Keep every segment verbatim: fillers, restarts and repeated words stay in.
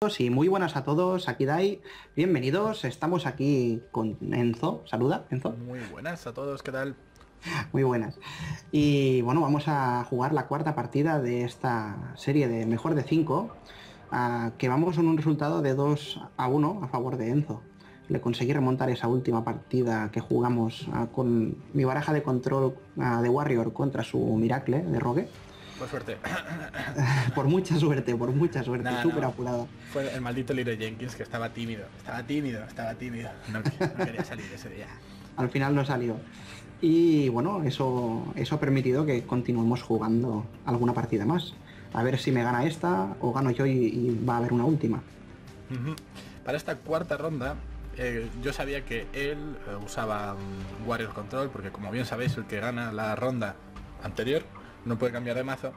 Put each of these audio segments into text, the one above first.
chicos y muy buenas a todos, aquí Dai, bienvenidos, estamos aquí con Enzo, saluda Enzo. Muy buenas a todos, ¿qué tal? Muy buenas. Y bueno, vamos a jugar la cuarta partida de esta serie de mejor de cinco, uh, que vamos con un resultado de dos a uno a favor de Enzo. Le conseguí remontar esa última partida que jugamos uh, con mi baraja de control uh, de Warrior contra su Miracle de Rogue. Por suerte. Por mucha suerte, por mucha suerte, Nah, súper no. apurada. Fue el maldito Leroy Jenkins que estaba tímido, estaba tímido, estaba tímido. No, no quería salir ese día. Al final no salió. Y bueno, eso, eso ha permitido que continuemos jugando alguna partida más. A ver si me gana esta o gano yo y, y va a haber una última. Uh-huh. Para esta cuarta ronda, eh, yo sabía que él eh, usaba um, Warrior Control, porque como bien sabéis, el que gana la ronda anterior no puede cambiar de mazo.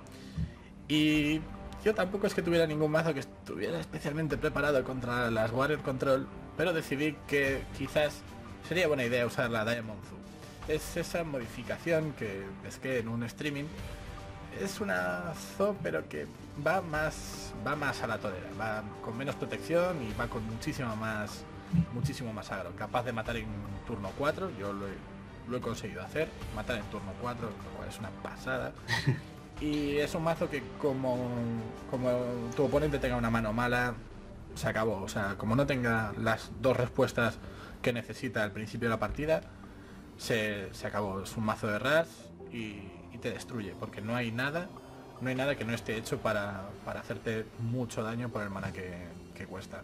Y yo tampoco es que tuviera ningún mazo que estuviera especialmente preparado contra las Warrior Control, pero decidí que quizás sería buena idea usar la Diamond Zoo. Es esa modificación que es que en un streaming es una zoo, pero que va más va más a la torera, va con menos protección y va con muchísimo más muchísimo más agro, capaz de matar en turno cuatro. Yo lo he, lo he conseguido hacer, matar en turno cuatro, lo cual es una pasada. Y es un mazo que como como tu oponente tenga una mano mala, se acabó. O sea, como no tenga las dos respuestas que necesita al principio de la partida, Se, se acabó. Es un mazo de ras y, y te destruye, porque no hay nada no hay nada que no esté hecho para, para hacerte mucho daño por el mana que, que cuesta.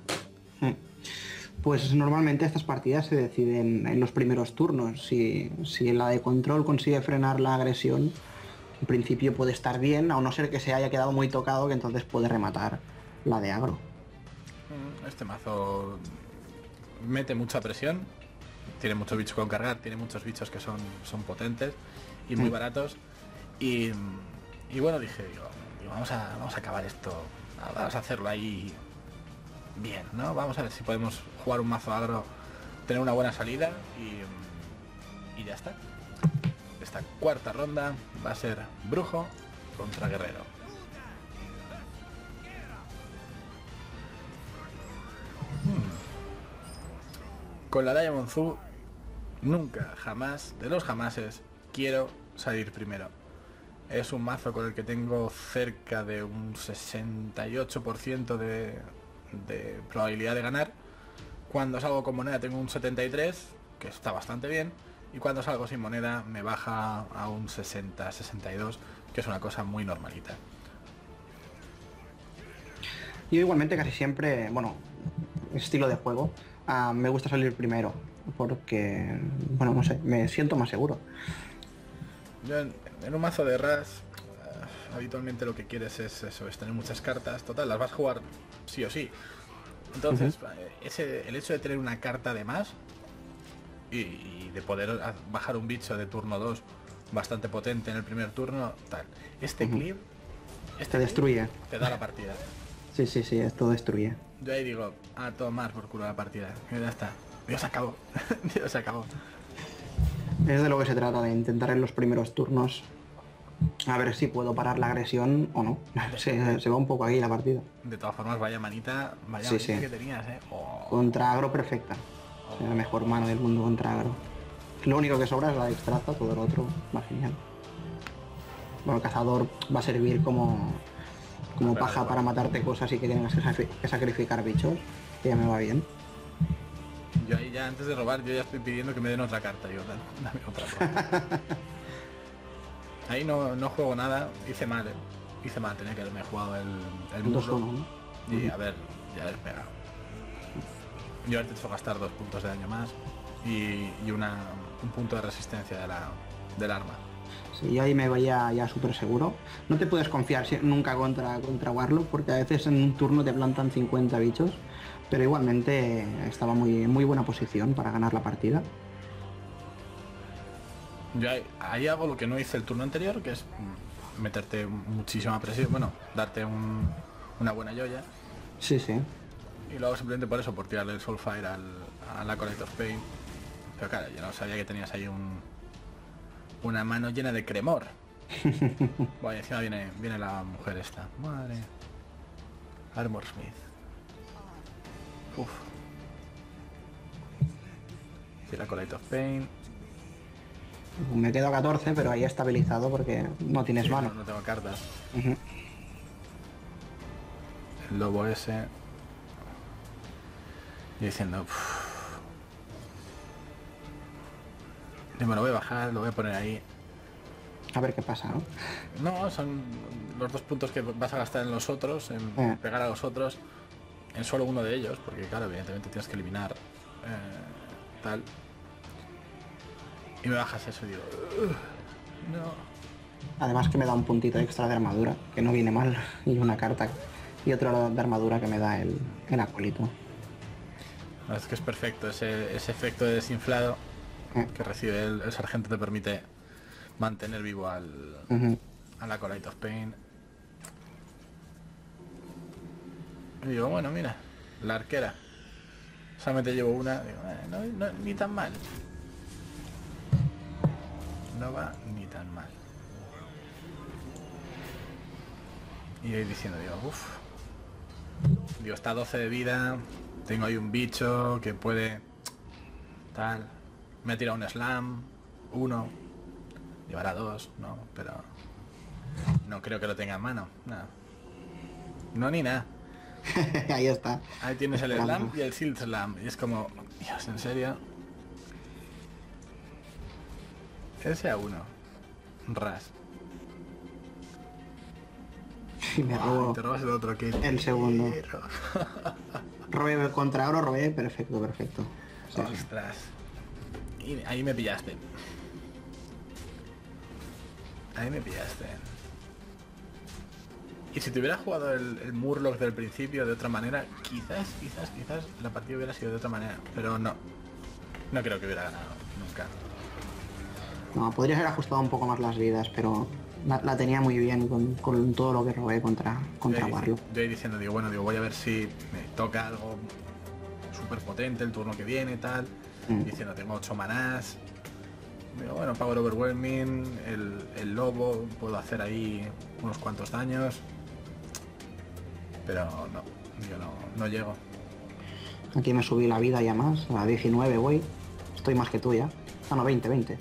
Pues normalmente estas partidas se deciden en los primeros turnos. Si, si la de control consigue frenar la agresión, en principio puede estar bien, a no ser que se haya quedado muy tocado, que entonces puede rematar la de agro. Este mazo mete mucha presión, tiene muchos bichos con cargar, tiene muchos bichos que son, son potentes y muy mm. baratos. Y, y bueno, dije, digo, digo, vamos a vamos a acabar esto, vamos a hacerlo ahí bien, ¿no? Vamos a ver si podemos jugar un mazo agro, tener una buena salida y, y ya está. Esta cuarta ronda va a ser brujo contra guerrero. Hmm. Con la Diamond Zoo nunca, jamás, de los jamases, quiero salir primero. Es un mazo con el que tengo cerca de un sesenta y ocho por ciento de, de probabilidad de ganar. Cuando salgo con moneda tengo un setenta y tres, que está bastante bien. Y cuando salgo sin moneda me baja a un sesenta, sesenta y dos, que es una cosa muy normalita. Yo igualmente casi siempre, bueno, estilo de juego, uh, me gusta salir primero. Porque, bueno, no sé, me siento más seguro. Yo en, en un mazo de ras, uh, habitualmente lo que quieres es eso, es tener muchas cartas. Total, las vas a jugar sí o sí. Entonces, uh-huh. ese, el hecho de tener una carta de más y, y de poder bajar un bicho de turno dos bastante potente en el primer turno, tal. Este uh-huh. clip este te destruye. Clip te da la partida. Sí, sí, sí, esto destruye. Yo ahí digo, a tomar por culo la partida. Y ya está. Dios acabó. Dios acabó. Es de lo que se trata, de intentar en los primeros turnos a ver si puedo parar la agresión o no. Se, se va un poco ahí la partida. De todas formas, vaya manita, vaya sí, manita sí. que tenías, eh. Oh. Contra agro perfecta. Oh. La mejor mano del mundo contra agro. Lo único que sobra es la de extraza, todo lo otro va genial. Bueno, el cazador va a servir como como claro, paja bueno. para matarte cosas y que tengas que sacrificar bichos, que ya me va bien. Yo ahí ya antes de robar, yo ya estoy pidiendo que me den otra carta. Yo, dame otra. Ahí no, no juego nada, hice mal, ¿eh? Hice mal, tenía que haberme jugado el, el muslo. ¿No? Y a ver, ya haber pegado. Yo haberte hecho gastar dos puntos de daño más y, y una, un punto de resistencia de la, del arma. Sí, yo ahí me vaya ya súper seguro. No te puedes confiar nunca contra, contra Warlock, porque a veces en un turno te plantan cincuenta bichos. Pero igualmente estaba muy en muy buena posición para ganar la partida. Yo ahí, ahí hago lo que no hice el turno anterior, que es meterte muchísima presión, bueno, darte un, una buena joya. Sí, sí. Y lo hago simplemente por eso, por tirarle el Soulfire al, a la Collect of Pain. Pero claro, yo no sabía que tenías ahí un una mano llena de cremor. Bueno, encima viene, viene la mujer esta. Madre. Armor Smith. Uf. Sí, la Acolyte of Pain. Me quedo a catorce, pero ahí estabilizado porque no tienes Sí, mano. no, no tengo cartas. Ujú. El lobo ese. Y diciendo... Uff. Me lo voy a bajar, lo voy a poner ahí. A ver qué pasa, ¿no? No, son los dos puntos que vas a gastar en los otros, en Eh. pegar a los otros, en solo uno de ellos, porque claro, evidentemente tienes que eliminar eh, tal. Y me bajas eso y digo... "Ugh, no. Además que me da un puntito extra de armadura, que no viene mal, y una carta. Y otro de armadura que me da el, el acólito. No, es que es perfecto, ese, ese efecto de desinflado Eh. que recibe el, el sargento te permite mantener vivo al, Ujú. a la Acolyte of Pain. Y digo, bueno, mira, la arquera. Solamente llevo una, digo, eh, no, no, ni tan mal. No va ni tan mal. Y ahí diciendo, digo, uff. Digo, está a doce de vida, tengo ahí un bicho que puede... Tal. Me ha tirado un slam, uno. Llevará dos, no, pero... No creo que lo tenga en mano, nada. No ni nada. Ahí está. Ahí tienes el Esperando. slam y el silt slam. Y es como, Dios, ¿en serio? Ese a uno. Ras. Y me Ah, robo te robas el otro que el segundo. quiero. Robé contra oro, robé, perfecto, perfecto. Sí, sí. Ostras. Y ahí me pillaste. Ahí me pillaste. Y si te hubiera jugado el, el Murloc del principio de otra manera, quizás, quizás, quizás la partida hubiera sido de otra manera. Pero no. No creo que hubiera ganado. Nunca. No, podría haber ajustado un poco más las vidas, pero la, la tenía muy bien con, con todo lo que robé contra, contra Yo ahí, Warlock. yo ahí diciendo, digo, bueno, digo, voy a ver si me toca algo súper potente el turno que viene, tal. Mm. Diciendo, tengo ocho manás. Digo, bueno, Power Overwhelming, el, el lobo, puedo hacer ahí unos cuantos daños. Pero no, yo no, no llego. Aquí me subí la vida ya más, a diecinueve, güey. Estoy más que tú ya. Ah, no, veinte, veinte.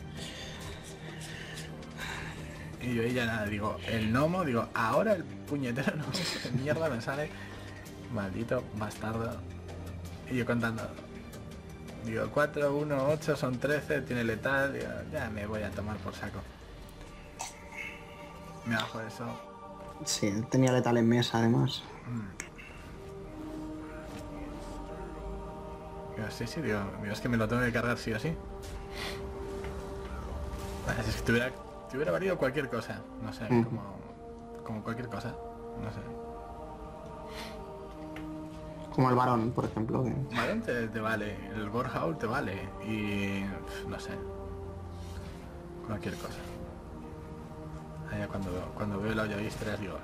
Y yo ahí ya nada, digo, el gnomo, digo, ahora el puñetero gnomo, qué mierda me sale. Maldito bastardo. Y yo contando. Digo, cuatro, uno, ocho, son trece, tiene letal, digo, ya me voy a tomar por saco. Me bajo eso. Sí, tenía letal en mesa además. Digo, sí, sí, digo, digo, es que me lo tengo que cargar sí o sí. Bueno, si es que te hubiera, te hubiera valido cualquier cosa, no sé, Mm. como, como cualquier cosa, no sé. Como el varón, por ejemplo. Que... Varón te, te vale, el Gorehowl te vale y pf, no sé, cualquier cosa. Allá cuando, cuando veo la olla de Istras digo...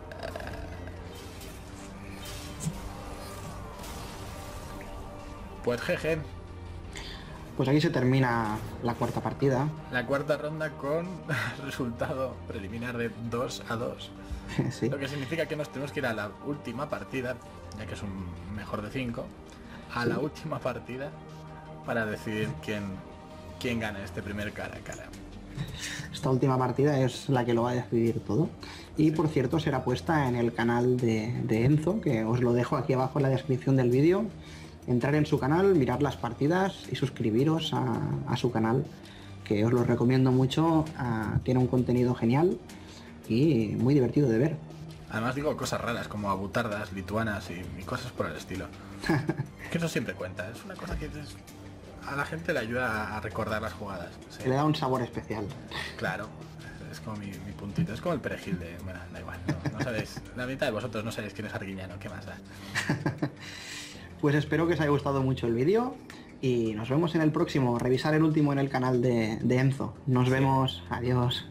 Pues jeje, Pues aquí se termina la cuarta partida. la cuarta ronda con resultado preliminar de dos a dos. Sí. Lo que significa que nos tenemos que ir a la última partida, ya que es un mejor de cinco, a la última partida para decidir quién, quién gana este primer cara a cara. Esta última partida es la que lo va a decidir todo. Y por cierto será puesta en el canal de, de Enzo, que os lo dejo aquí abajo en la descripción del vídeo. Entrar en su canal, mirar las partidas y suscribiros a, a su canal, que os lo recomiendo mucho. Ah, tiene un contenido genial y muy divertido de ver. Además digo cosas raras como abutardas, lituanas y, y cosas por el estilo. Que eso siempre cuenta, es una cosa que es- a la gente le ayuda a recordar las jugadas. Sí, Le da un sabor especial. claro, es como mi, mi puntito, es como el perejil de... Bueno, da igual, no, no sabéis, la mitad de vosotros no sabéis quién es Arguiñano, ¿qué más da? Pues espero que os haya gustado mucho el vídeo y nos vemos en el próximo. Revisar el último en el canal de, de Enzo. Nos vemos. Adiós.